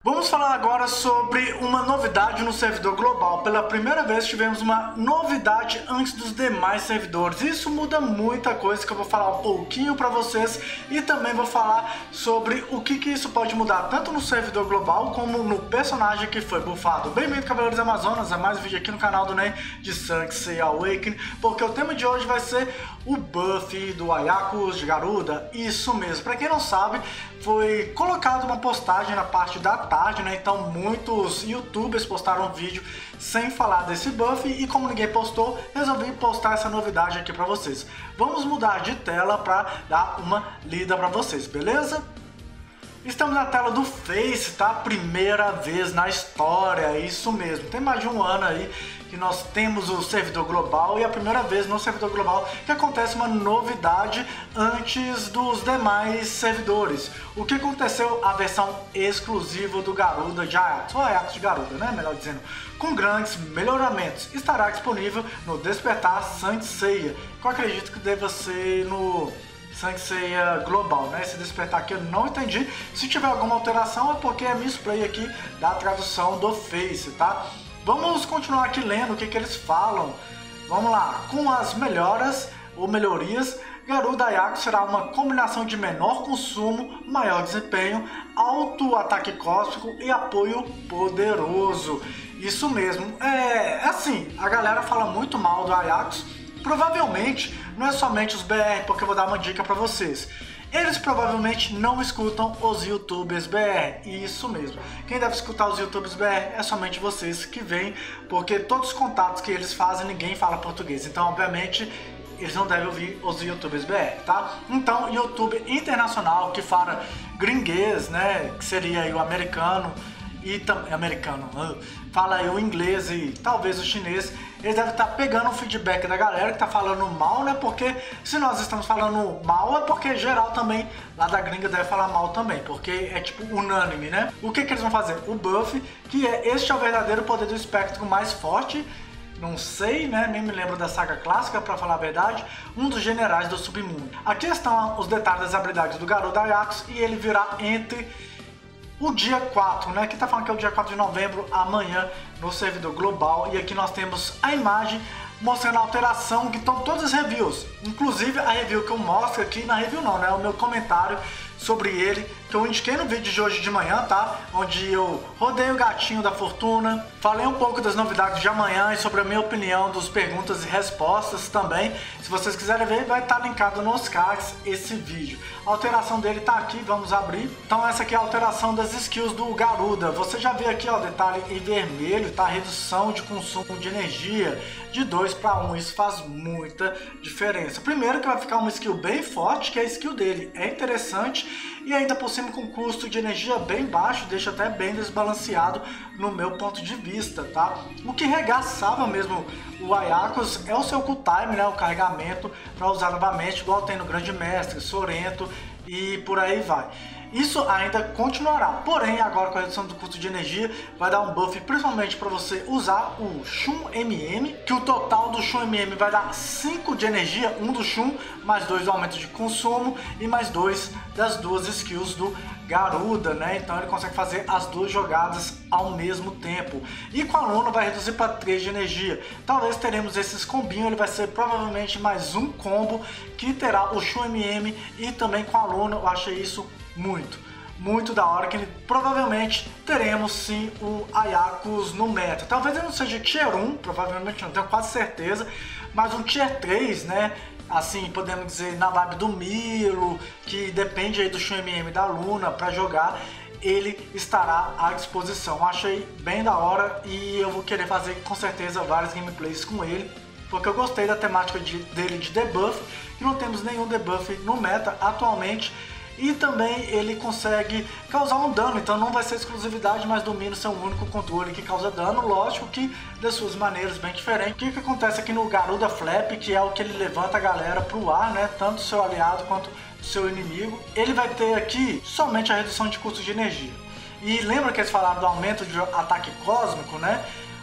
Vamos falar agora sobre uma novidade no servidor global. Pela primeira vez tivemos uma novidade antes dos demais servidores. Isso muda muita coisa que eu vou falar um pouquinho para vocês e também vou falar sobre o que isso pode mudar tanto no servidor global como no personagem que foi buffado. Bem-vindo, Cavaleiros Amazonas, a mais um vídeo aqui no canal do NEM de Sansei Awakening, porque o tema de hoje vai ser o buff do Ayakos de Garuda. Isso mesmo, para quem não sabe, foi colocado uma postagem na parte da tarde, né? Então muitos youtubers postaram um vídeo sem falar desse buff e como ninguém postou, resolvi postar essa novidade aqui para vocês. Vamos mudar de tela para dar uma lida para vocês, beleza? Estamos na tela do Face, tá? Primeira vez na história, isso mesmo. Tem mais de um ano aí que nós temos o servidor global e é a primeira vez no servidor global que acontece uma novidade antes dos demais servidores. O que aconteceu? A versão exclusiva do Garuda de Ayakos, ou Ayakos de Garuda, né? Melhor dizendo, com grandes melhoramentos. Estará disponível no Despertar Sansei, que eu acredito que deva ser no Sansei global, né? Esse despertar aqui eu não entendi. Se tiver alguma alteração é porque é misplay aqui da tradução do Face, tá? Vamos continuar aqui lendo o que eles falam. Vamos lá. Com as melhoras ou melhorias, Garuda Ayakos será uma combinação de menor consumo, maior desempenho, alto ataque cósmico e apoio poderoso. Isso mesmo. Assim, a galera fala muito mal do Ayakos. Provavelmente não é somente os BR, porque eu vou dar uma dica para vocês. Eles provavelmente não escutam os youtubers BR, isso mesmo. Quem deve escutar os youtubers BR é somente vocês que vêm, porque todos os contatos que eles fazem ninguém fala português. Então, obviamente, eles não devem ouvir os youtubers BR, tá? Então, YouTube internacional que fala gringuês, né, que seria aí o americano, e fala aí o inglês e talvez o chinês, eles devem estar pegando o feedback da galera que tá falando mal, né? Porque se nós estamos falando mal é porque geral também lá da gringa deve falar mal também, porque é tipo unânime, né? O que eles vão fazer? O buff, que este é o verdadeiro poder do espectro mais forte. Não sei, né? Nem me lembro da saga clássica, pra falar a verdade. Um dos generais do submundo. Aqui estão os detalhes das habilidades do Garuda Ayakos e ele virá entre o dia 4, né? Aqui tá falando que é o dia 4 de novembro, amanhã, no servidor global. E aqui nós temos a imagem mostrando a alteração que estão todas as reviews. Inclusive a review que eu mostro aqui, na review não, né? O meu comentário sobre ele, que eu indiquei no vídeo de hoje de manhã, tá? Onde eu rodei o gatinho da fortuna, falei um pouco das novidades de amanhã e sobre a minha opinião dos perguntas e respostas também. Se vocês quiserem ver, vai estar linkado nos cards esse vídeo. A alteração dele tá aqui, vamos abrir. Então essa aqui é a alteração das skills do Garuda. Você já vê aqui, ó, detalhe em vermelho, tá? Redução de consumo de energia de 2 para 1, isso faz muita diferença. Primeiro que vai ficar uma skill bem forte, que é a skill dele, é interessante e ainda por cima com custo de energia bem baixo, deixa até bem desbalanceado no meu ponto de vista, tá? O que regaçava mesmo o Ayakos é o seu cooltime, né? O carregamento para usar novamente, igual tem no Grande Mestre, Sorrento e por aí vai. Isso ainda continuará, porém agora com a redução do custo de energia vai dar um buff principalmente para você usar o Shun MM, que o total do Shun MM vai dar 5 de energia, 1 do Shun, mais 2 do aumento de consumo e mais 2 das duas skills do Garuda, né? Então ele consegue fazer as duas jogadas ao mesmo tempo. E com a Luna vai reduzir para 3 de energia. Talvez teremos esses combinhos, ele vai ser provavelmente mais um combo que terá o Shun MM e também com a Luna. Eu achei isso muito da hora, que provavelmente teremos sim o Ayakos no meta. Talvez ele não seja tier 1, provavelmente não, tenho quase certeza, mas um tier 3, né? Assim, podemos dizer, na vibe do Milo, que depende aí do Shun MM da Luna para jogar, ele estará à disposição. Achei bem da hora e eu vou querer fazer com certeza vários gameplays com ele, porque eu gostei da temática dele de debuff, que não temos nenhum debuff no meta atualmente. E também ele consegue causar um dano, então não vai ser exclusividade, mas domina ser o único controle que causa dano, lógico que de suas maneiras bem diferentes. O que acontece aqui no Garuda Flap, que é o que ele levanta a galera pro ar, né? Tanto o seu aliado quanto o seu inimigo. Ele vai ter aqui somente a redução de custo de energia. E lembra que eles falaram do aumento de ataque cósmico, né?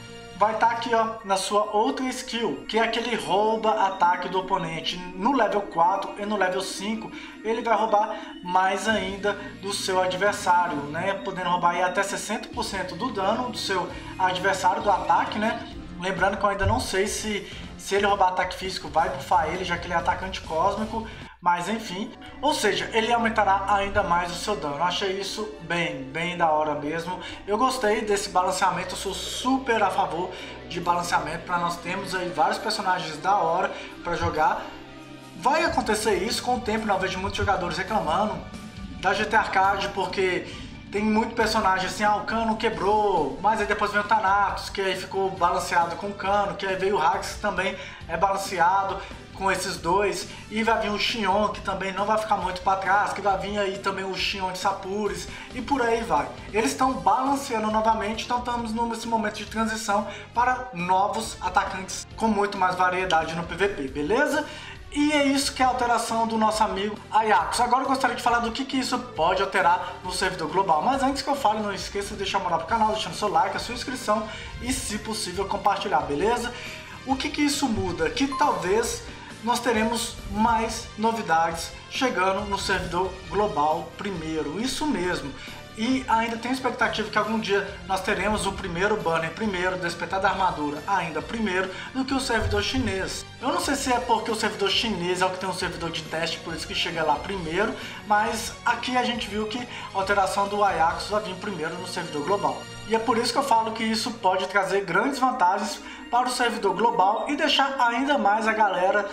vai estar aqui, ó, na sua outra skill, que é aquele rouba ataque do oponente. No level 4 e no level 5, ele vai roubar mais ainda do seu adversário, né? Podendo roubar aí até 60% do dano do seu adversário do ataque, né? Lembrando que eu ainda não sei se ele roubar ataque físico vai buffar ele, já que ele é atacante cósmico, mas enfim. Ou seja, ele aumentará ainda mais o seu dano. Eu achei isso bem da hora mesmo. Eu gostei desse balanceamento, eu sou super a favor de balanceamento para nós termos aí vários personagens da hora para jogar. Vai acontecer isso com o tempo, eu vejo muitos jogadores reclamando da GT Arcade, porque tem muito personagem assim, o Cano quebrou, mas aí depois veio o Thanatos, que aí ficou balanceado com o Cano, que aí veio o Hax, que também é balanceado com esses dois, e vai vir o Xion, que também não vai ficar muito para trás, que vai vir aí também o Xion de Sapures, e por aí vai. Eles estão balanceando novamente, então estamos nesse momento de transição para novos atacantes com muito mais variedade no PVP, beleza? E é isso que é a alteração do nosso amigo Ajax. Agora eu gostaria de falar do que isso pode alterar no servidor global. Mas antes que eu fale, não esqueça de deixar moral pro canal, deixando seu like, a sua inscrição e, se possível, compartilhar, beleza? O que isso muda? Que talvez nós teremos mais novidades chegando no servidor global primeiro. Isso mesmo. E ainda tenho expectativa que algum dia nós teremos o primeiro banner primeiro, Despertar da Armadura ainda primeiro do que o servidor chinês. Eu não sei se é porque o servidor chinês é o que tem um servidor de teste, por isso que chega lá primeiro, mas aqui a gente viu que a alteração do Ajax vai vir primeiro no servidor global. E é por isso que eu falo que isso pode trazer grandes vantagens para o servidor global e deixar ainda mais a galera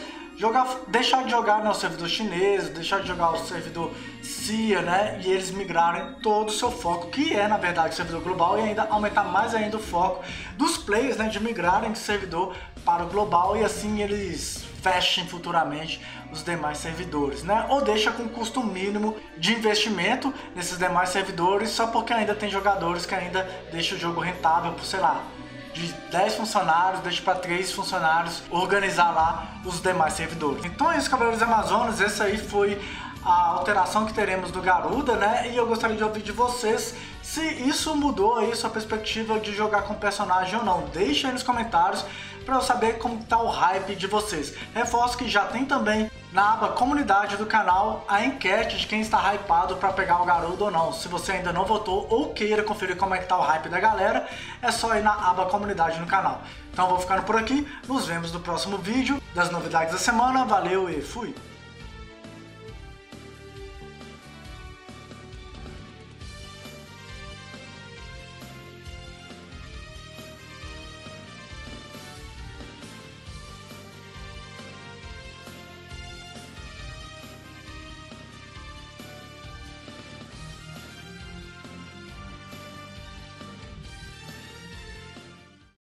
deixar de jogar no servidor chinês, deixar de jogar o servidor CIA, né? E eles migrarem todo o seu foco, que é na verdade o servidor global, e ainda aumentar mais ainda o foco dos players, né? De migrarem de servidor para o global, e assim eles fechem futuramente os demais servidores, né? Ou deixa com custo mínimo de investimento nesses demais servidores, só porque ainda tem jogadores que ainda deixam o jogo rentável por, sei lá, de 10 funcionários, deixa para 3 funcionários organizar lá os demais servidores. Então é isso, Cavaleiros Amazonas, essa aí foi a alteração que teremos do Garuda, né? E eu gostaria de ouvir de vocês se isso mudou aí sua perspectiva de jogar com personagem ou não. Deixa aí nos comentários para eu saber como tá o hype de vocês. Reforço que já tem também na aba comunidade do canal a enquete de quem está hypado para pegar o Garuda ou não. Se você ainda não votou ou queira conferir como é que tá o hype da galera, é só ir na aba comunidade no canal. Então eu vou ficando por aqui, nos vemos no próximo vídeo das novidades da semana. Valeu e fui!